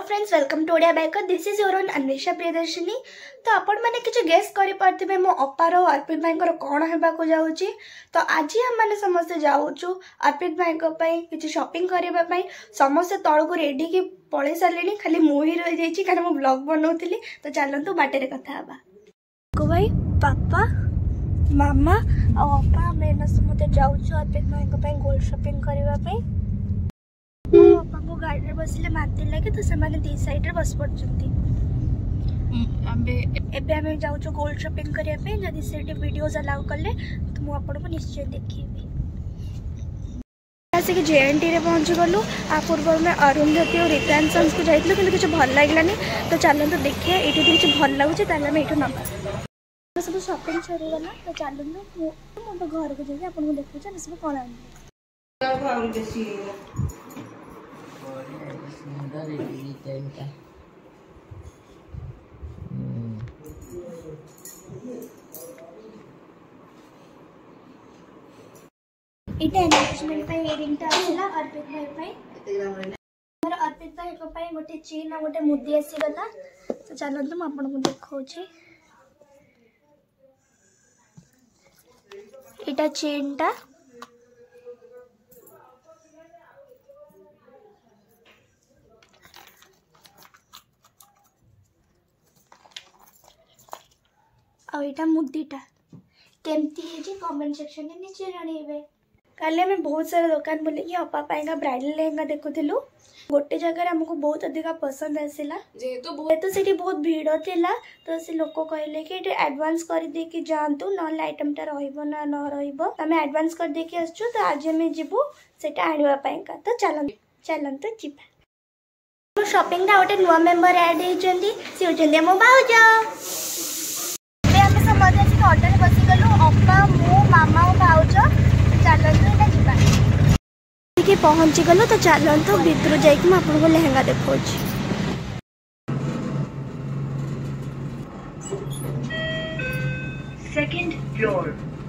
Friends welcome to Odia biker this is your own Anvesha Priyadarshini. तो आपण मैंने किसी गेस कर मो अपार अर्पित भाई कौन होगा जाऊँगी। तो आज आम मैंने समस्ते जाऊँ अर्पित भाई किसी शॉपिंग करने समस्ते तौक रेडी की पलि सारे खाली मुझे रही जाइए कहीं मुझे ब्लॉग बनाऊली। तो चलतु बाटे कथा को भाई पापा मामा आपा मेन समस्ते जाऊँ अर्पित भाई गोल्ड शॉपिंग करने बापा को गाड़ी में बसले माती लगे तो से दी साइड बस पड़ते जाऊँ गोल्ड शॉपिंग करने जदि से वीडियोज अलाउ कले तो मुझे निश्चय देखी। आसिक JNT रे पहुँची गलु आ पूर्व में अरुंधति और रितांशंस को जाइलु कि कुछ भल लगलानी। तो चलते देखिए ये किसी भल लगुच ये ना सब शॉपिंग सरीगला। तो चलते मुझे घर को जाइए आपको देखुचे सब कौन इटा एंगेजमेंट पे इयरिंग टा आसला अर्पित भाई मोर अर्पित भाई गोटे चेन आ गोटे मुदी आसी गला। तो चलते मैं आपन को देखौछि इटा चेन टा आ इटा मुदीटा केमती है कमेंट सेक्शन में नीचे जानवे। कल आम बहुत सारा दुकान बुलिकी अपा का ब्राइडल लेहेंगा देखुलु गोटे जगह आमको बहुत अधिक पसंद आसला जेहेतु से बहुत भीड़ थिला। तो से लोक कहले कि एडवांस कर देके जातु ना आइटमटा रहिबो ना न रहिबो आमे एडवांस कर देके आसछु। तो आज आम जीवु सेटा आनिबा पाइका। तो चलंतु जीवा शॉपिंग टा गोटे नुआ मेंबर ऐड हेचंदी से होचंदी मो बाउजा ऑटो में बसी गलु अपा मु मामा और भाउज। चलते जीवा पहुँची गलु। तो चलते भीतर जाइए आपको लेहेंगा देखो सेकंड फ्लोर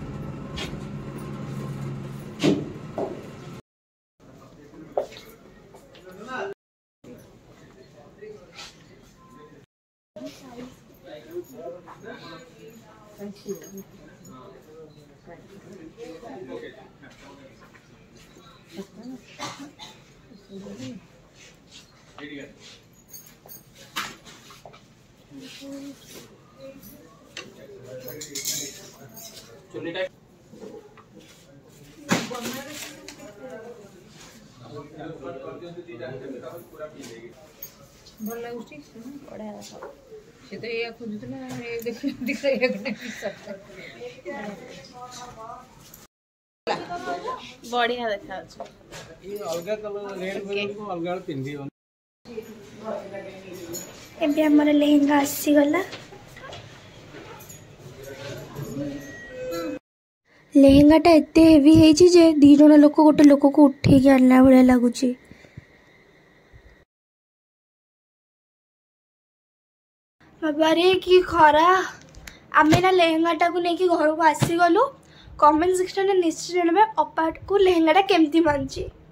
भल लगुच बढ़िया से तो ये खोजुला बढ़िया देखा हमर लेहेंगा आसी गला। लेहेंगाटा एते हेवी हेची जे दी जण लोक गोटे लोक को उठे के आनला भले लागुची। बाबारे की खरा आमे ना लेहेंगाटा को लेके घर को आसी गलु। कमेंट सेक्शन में निश्चय जानबे अपा को लेहेंगाटा केमती मानची।